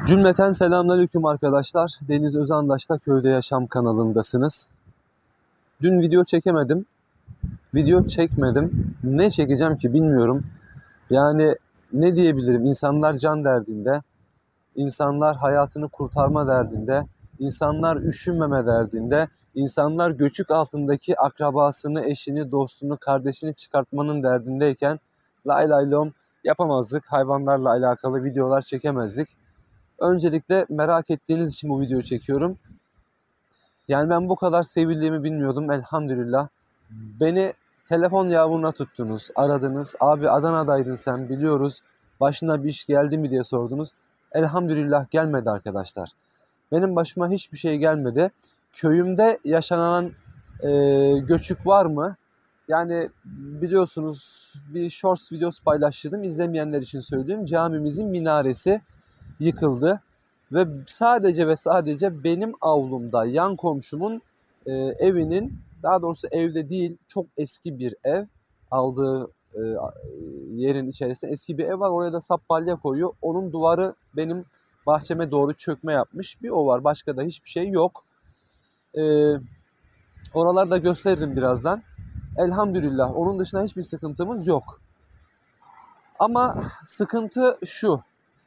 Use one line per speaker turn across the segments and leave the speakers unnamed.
Cümleten selamünaleyküm arkadaşlar. Deniz Özandaş'ta Köyde Yaşam kanalındasınız. Dün video çekemedim. Video çekmedim. Ne çekeceğim ki bilmiyorum. Yani ne diyebilirim? İnsanlar can derdinde. İnsanlar hayatını kurtarma derdinde. İnsanlar üşünmeme derdinde. İnsanlar göçük altındaki akrabasını, eşini, dostunu, kardeşini çıkartmanın derdindeyken lay lay lom yapamazdık. Hayvanlarla alakalı videolar çekemezdik. Öncelikle merak ettiğiniz için bu videoyu çekiyorum. Yani ben bu kadar sevildiğimi bilmiyordum elhamdülillah. Beni telefon yavruna tuttunuz, aradınız. Abi Adana'daydın sen biliyoruz. Başına bir iş geldi mi diye sordunuz. Elhamdülillah gelmedi arkadaşlar. Benim başıma hiçbir şey gelmedi. Köyümde yaşanan göçük var mı? Yani biliyorsunuz bir shorts videosu paylaştım. İzlemeyenler için söyleyeyim. Camimizin minaresi yıkıldı. Ve sadece ve sadece benim avlumda yan komşumun evinin, daha doğrusu evde değil, çok eski bir ev, aldığı yerin içerisinde eski bir ev var. Oraya da sap balya koyuyor. Onun duvarı benim bahçeme doğru çökme yapmış. Bir o var. Başka da hiçbir şey yok. E, Oraları da gösteririm birazdan. Elhamdülillah. Onun dışında hiçbir sıkıntımız yok. Ama sıkıntı şu.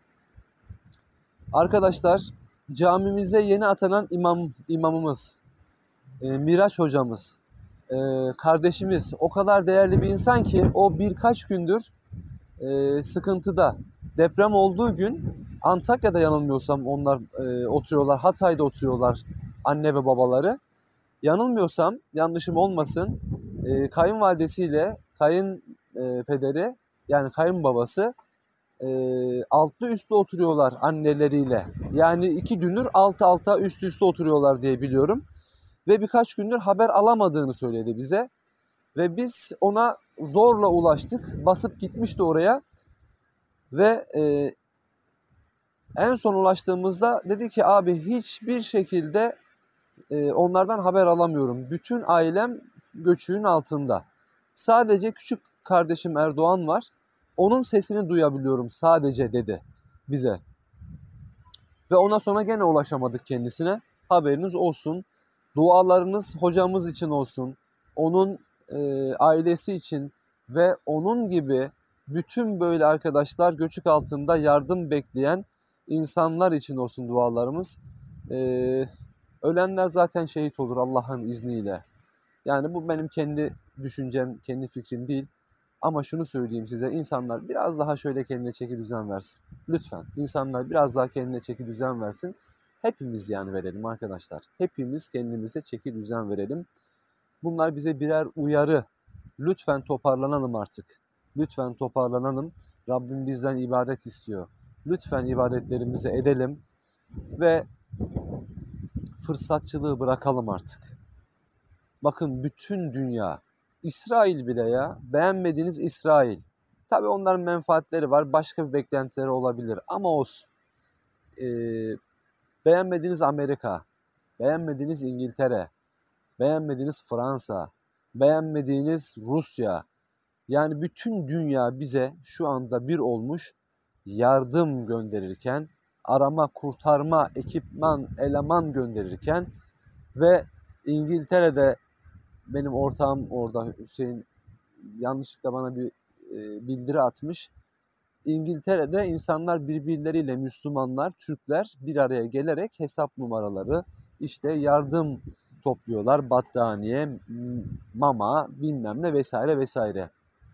Arkadaşlar, camimize yeni atanan imamımız, Miraç hocamız, kardeşimiz o kadar değerli bir insan ki o birkaç gündür sıkıntıda. Deprem olduğu gün Antakya'da yanılmıyorsam onlar oturuyorlar, Hatay'da oturuyorlar anne ve babaları. Yanılmıyorsam, yanlışım olmasın, kayınvalidesiyle kayınpederi yani kayınbabası altlı üstlü oturuyorlar anneleriyle. Yani 2 gündür altı alta üst üste oturuyorlar diye biliyorum. Ve birkaç gündür haber alamadığını söyledi bize. Ve biz ona zorla ulaştık. Basıp gitmişti oraya. Ve en son ulaştığımızda dedi ki abi hiçbir şekilde onlardan haber alamıyorum. Bütün ailem göçüğün altında. Sadece küçük kardeşim Erdoğan var. Onun sesini duyabiliyorum sadece dedi bize. Ve ona sonra gene ulaşamadık kendisine. Haberiniz olsun. Dualarınız hocamız için olsun. Onun ailesi için ve onun gibi bütün böyle arkadaşlar göçük altında yardım bekleyen insanlar için olsun dualarımız. Ölenler zaten şehit olur Allah'ın izniyle. Yani bu benim kendi düşüncem, kendi fikrim değil. Ama şunu söyleyeyim size, insanlar biraz daha şöyle kendine çeki düzen versin. Lütfen insanlar biraz daha kendine çeki düzen versin. Hepimiz yani verelim arkadaşlar. Hepimiz kendimize çeki düzen verelim. Bunlar bize birer uyarı. Lütfen toparlanalım artık. Lütfen toparlanalım. Rabbim bizden ibadet istiyor. Lütfen ibadetlerimizi edelim ve fırsatçılığı bırakalım artık. Bakın bütün dünya, İsrail bile ya, beğenmediğiniz İsrail. Tabii onların menfaatleri var, başka bir beklentileri olabilir ama olsun. Beğenmediğiniz Amerika, beğenmediğiniz İngiltere, beğenmediğiniz Fransa, beğenmediğiniz Rusya. Yani bütün dünya bize şu anda bir olmuş yardım gönderirken, arama, kurtarma, ekipman, eleman gönderirken ve İngiltere'de benim ortağım orada Hüseyin yanlışlıkla bana bir bildiri atmış. İngiltere'de insanlar birbirleriyle Müslümanlar, Türkler bir araya gelerek hesap numaraları, işte yardım topluyorlar. Battaniye, mama, bilmem ne vesaire vesaire.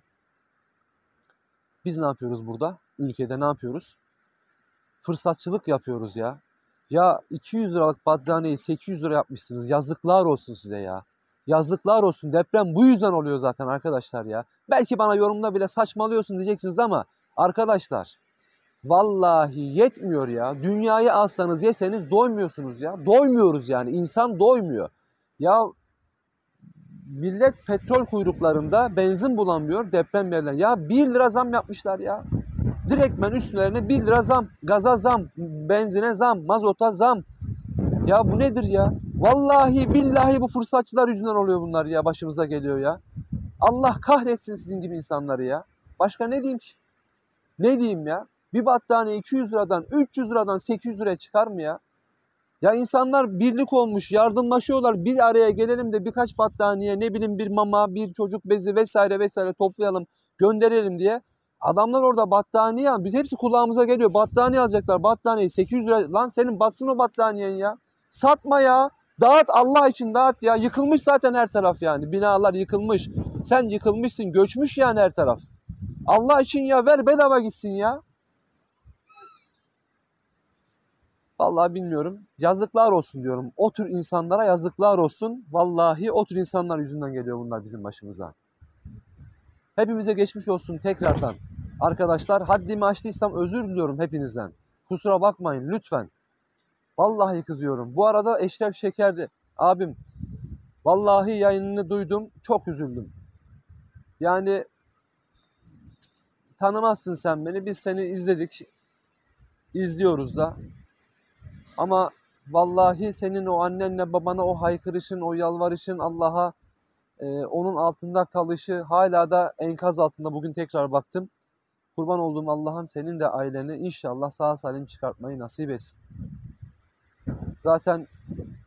Biz ne yapıyoruz burada? Ülkede ne yapıyoruz? Fırsatçılık yapıyoruz ya. Ya 200 liralık battaniyeyi 800 lira yapmışsınız. Yazıklar olsun size ya. Yazıklar olsun. Deprem bu yüzden oluyor zaten arkadaşlar ya. Belki bana yorumda bile saçmalıyorsun diyeceksiniz ama arkadaşlar vallahi yetmiyor ya. Dünyayı alsanız yeseniz doymuyorsunuz ya. Doymuyoruz yani. İnsan doymuyor. Ya millet petrol kuyruklarında benzin bulamıyor deprem yerlerine. Ya 1 lira zam yapmışlar ya. Direktmen üstlerine 1 lira zam. Gaza zam, benzine zam, mazota zam. Ya bu nedir ya? Vallahi billahi bu fırsatçılar yüzünden oluyor bunlar ya. Başımıza geliyor ya. Allah kahretsin sizin gibi insanları ya. Başka ne diyeyim ki? Ne diyeyim ya? Bir battaniye 200 liradan, 300 liradan 800 liraya çıkar mı ya? Ya insanlar birlik olmuş, yardımlaşıyorlar. Bir araya gelelim de birkaç battaniye, ne bileyim bir mama, bir çocuk bezi vesaire vesaire toplayalım, gönderelim diye. Adamlar orada battaniye, biz hepsi kulağımıza geliyor. Battaniye alacaklar. Battaniyeyi 800 lira. Lan senin batsın o battaniyen ya. Satma ya. Dağıt, Allah için dağıt ya. Yıkılmış zaten her taraf yani. Binalar yıkılmış. Sen yıkılmışsın, göçmüş yani her taraf. Allah için ya, ver bedava gitsin ya. Vallahi bilmiyorum. Yazıklar olsun diyorum. O tür insanlara yazıklar olsun. Vallahi o tür insanlar yüzünden geliyor bunlar bizim başımıza. Hepimize geçmiş olsun tekrardan. Arkadaşlar, haddimi aştıysam özür diliyorum hepinizden. Kusura bakmayın lütfen. Vallahi kızıyorum. Bu arada Eşref Şekerli abim, vallahi yayınını duydum. Çok üzüldüm. Yani tanımazsın sen beni. Biz seni izledik. İzliyoruz da. Ama vallahi senin o annenle babana o haykırışın, o yalvarışın, Allah'a onun altında kalışı hala da enkaz altında. Bugün tekrar baktım. Kurban olduğum Allah'ım senin de aileni inşallah sağ salim çıkartmayı nasip etsin. Zaten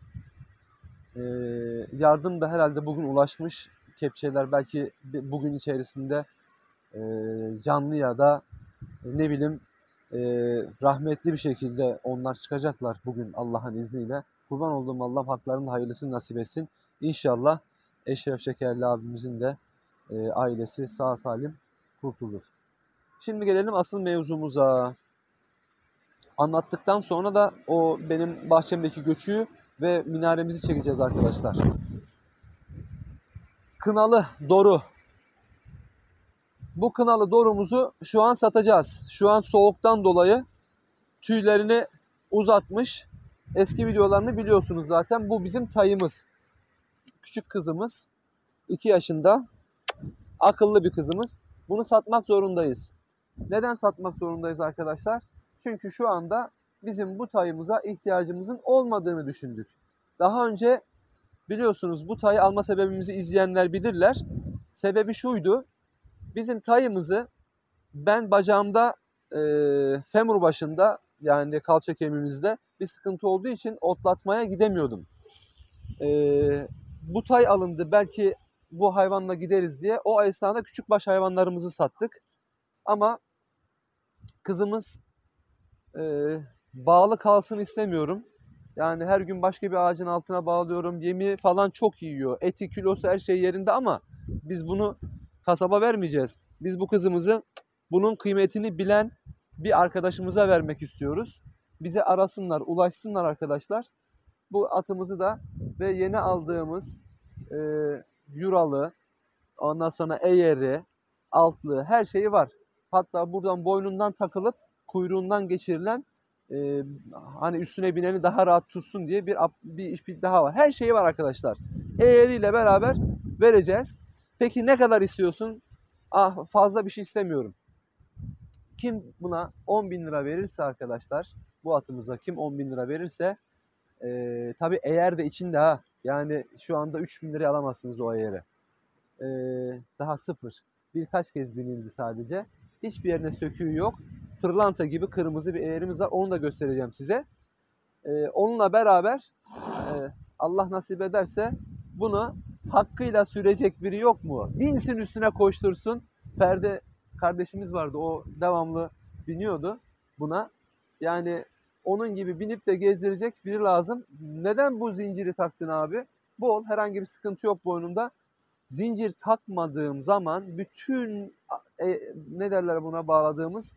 yardım da herhalde bugün ulaşmış. Kepçeler belki bugün içerisinde canlı ya da ne bileyim rahmetli bir şekilde onlar çıkacaklar bugün Allah'ın izniyle. Kurban olduğum Allah'ım haklarının hayırlısını nasip etsin. İnşallah Eşref Şekerli abimizin de ailesi sağ salim kurtulur. Şimdi gelelim asıl mevzumuza. Anlattıktan sonra da o benim bahçemdeki göçüğü ve minaremizi çekeceğiz arkadaşlar. Kınalı Doru. Bu kınalı dorumuzu şu an satacağız. Şu an soğuktan dolayı tüylerini uzatmış. Eski videolarını biliyorsunuz zaten. Bu bizim tayımız. Küçük kızımız. 2 yaşında. Akıllı bir kızımız. Bunu satmak zorundayız. Neden satmak zorundayız arkadaşlar? Çünkü şu anda bizim bu tayımıza ihtiyacımızın olmadığını düşündük. Daha önce biliyorsunuz bu tayı alma sebebimizi izleyenler bilirler. Sebebi şuydu. Bizim tayımızı ben bacağımda femur başında yani kalça kemiğimizde bir sıkıntı olduğu için otlatmaya gidemiyordum. Bu tay alındı, belki bu hayvanla gideriz diye. O esnada küçükbaş hayvanlarımızı sattık. Ama kızımız bağlı kalsın istemiyorum. Yani her gün başka bir ağacın altına bağlıyorum. Yemi falan çok yiyor. Eti, kilosu, her şey yerinde ama biz bunu kasaba vermeyeceğiz. Biz bu kızımızı bunun kıymetini bilen bir arkadaşımıza vermek istiyoruz. Bize arasınlar, ulaşsınlar arkadaşlar. Bu atımızı da ve yeni aldığımız yuralı, ondan sonra eğeri, altlı her şeyi var. Hatta buradan boynundan takılıp kuyruğundan geçirilen hani üstüne bineni daha rahat tutsun diye bir iş daha var. Her şeyi var arkadaşlar. Eğeriyle beraber vereceğiz. Peki ne kadar istiyorsun? Ah, fazla bir şey istemiyorum. Kim buna 10.000 lira verirse arkadaşlar, bu atımıza kim 10.000 lira verirse tabii eğer de içinde ha. Yani şu anda 3.000 liraya alamazsınız o eğeri. Daha sıfır. Birkaç kez binildi sadece. Hiçbir yerine söküğü yok. Pırlanta gibi kırmızı bir eğerimiz var. Onu da göstereceğim size. Onunla beraber Allah nasip ederse bunu hakkıyla sürecek biri yok mu? Binsin üstüne koştursun. Ferdi kardeşimiz vardı. O devamlı biniyordu buna. Yani onun gibi binip de gezdirecek biri lazım. Neden bu zinciri taktın abi? Bol, herhangi bir sıkıntı yok boynumda. Zincir takmadığım zaman bütün ne derler buna bağladığımız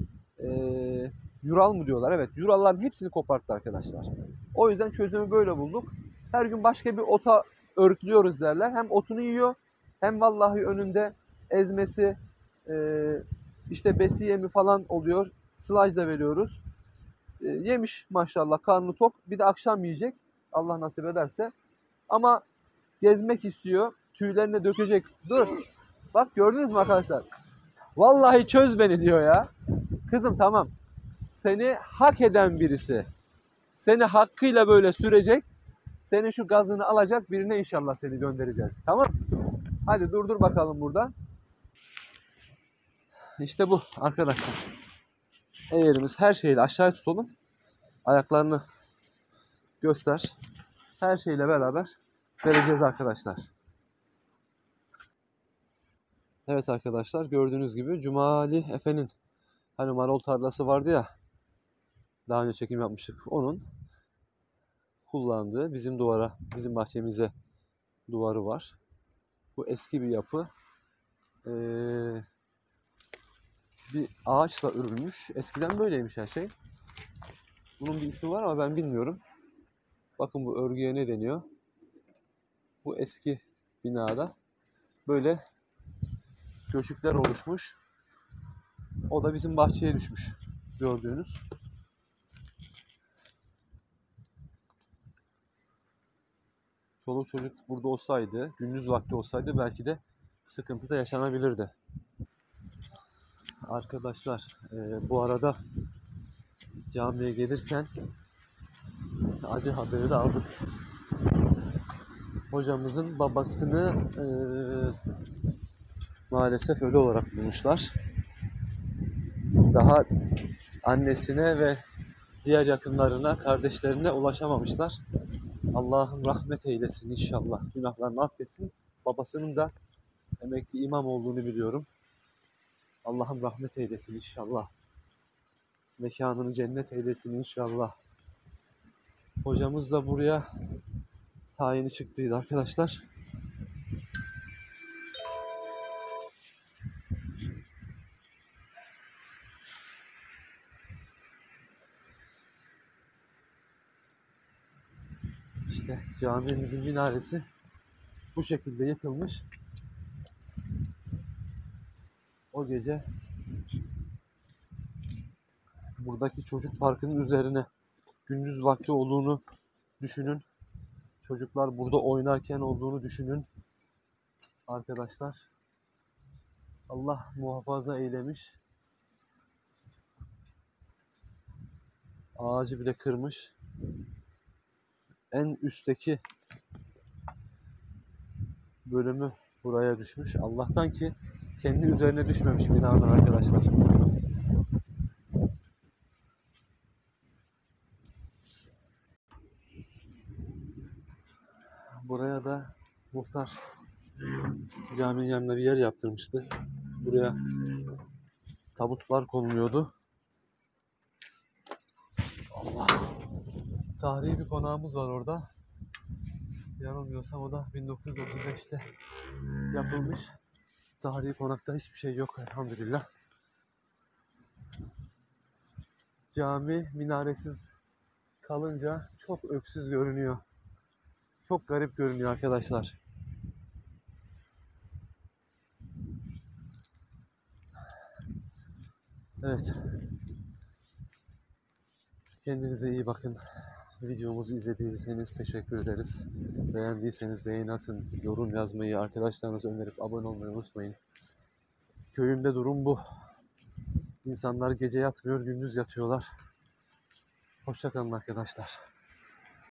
yural mı diyorlar? Evet, yuralların hepsini koparttı arkadaşlar. O yüzden çözümü böyle bulduk. Her gün başka bir ota örtlüyoruz derler. Hem otunu yiyor hem vallahi önünde ezmesi, işte besi yemi falan oluyor. Sılaj da veriyoruz. Yemiş maşallah, karnı tok. Bir de akşam yiyecek Allah nasip ederse. Ama gezmek istiyor. Tüylerini dökecek. Dur. Bak gördünüz mü arkadaşlar? Vallahi çöz beni diyor ya. Kızım tamam. Seni hak eden birisi. Seni hakkıyla böyle sürecek. Senin şu gazını alacak birine inşallah seni göndereceğiz. Tamam. Hadi durdur bakalım burada. İşte bu arkadaşlar. eğerimiz her şeyle aşağıya tutalım. Ayaklarını göster. Her şeyle beraber vereceğiz arkadaşlar. Evet arkadaşlar, gördüğünüz gibi Cumali Efe'nin hani marul tarlası vardı ya, daha önce çekim yapmıştık. Onun kullandığı bizim bahçemize duvarı var. Bu eski bir yapı. Ee, Bir ağaçla örülmüş. Eskiden böyleymiş her şey. Bunun bir ismi var ama ben bilmiyorum. Bakın bu örgüye ne deniyor? Bu eski binada böyle göçükler oluşmuş. O da bizim bahçeye düşmüş. Gördüğünüz. Çoluk çocuk burada olsaydı, gündüz vakti olsaydı belki de sıkıntı da yaşanabilirdi. Arkadaşlar bu arada camiye gelirken acı haberi de aldık. Hocamızın babasını maalesef ölü olarak bulmuşlar. Daha annesine ve diğer yakınlarına, kardeşlerine ulaşamamışlar. Allah'ım rahmet eylesin inşallah. Günahlarını affetsin. Babasının da emekli imam olduğunu biliyorum. Allah'ım rahmet eylesin inşallah. Mekanını cennet eylesin inşallah. Hocamız da buraya tayini çıktıydı arkadaşlar. İşte camimizin minaresi bu şekilde yıkılmış. O gece buradaki çocuk parkının üzerine gündüz vakti olduğunu düşünün. Çocuklar burada oynarken olduğunu düşünün. Arkadaşlar Allah muhafaza eylemiş. Ağacı bile kırmış. En üstteki bölümü buraya düşmüş. Allah'tan ki kendi üzerine düşmemiş binanın arkadaşlar. Buraya da muhtar caminin yanına bir yer yaptırmıştı. Buraya tabutlar konuluyordu. Allah. Tarihi bir konağımız var orada. Yanılmıyorsam o da 1935'te yapılmış. Tarihi konakta hiçbir şey yok elhamdülillah. Cami minaresiz kalınca çok öksüz görünüyor. Çok garip görünüyor arkadaşlar. Evet. Kendinize iyi bakın. Videomuzu izlediyseniz teşekkür ederiz. Beğendiyseniz beğeni atın, yorum yazmayı, arkadaşlarınıza önerip abone olmayı unutmayın. Köyümde durum bu. İnsanlar gece yatmıyor, gündüz yatıyorlar. Hoşça kalın arkadaşlar.